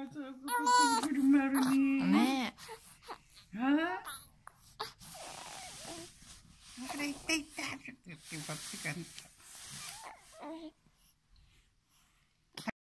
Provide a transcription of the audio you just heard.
ねあれ、痛い痛いって言って、バッチが。